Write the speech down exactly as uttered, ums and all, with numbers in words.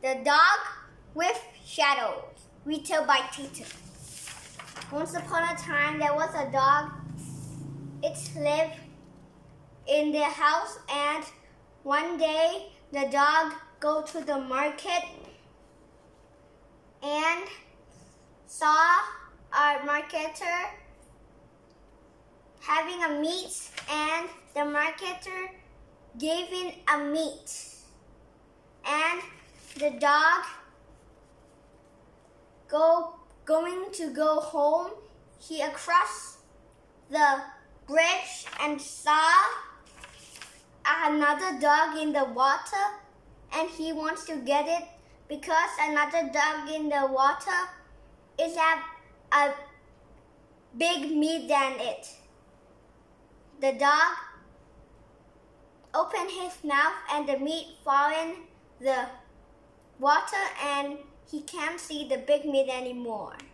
The Dog with Shadows, retell by Taytan. Once upon a time, there was a dog. It lived in their house, and one day the dog go to the market and saw a marketer having a meat, and the marketer gave him a meat, and the dog go going to go home. He across the bridge and saw another dog in the water, and he wants to get it because another dog in the water is have a big meat than it. The dog opened his mouth and the meat fall in the water, and he can't see the big meat anymore.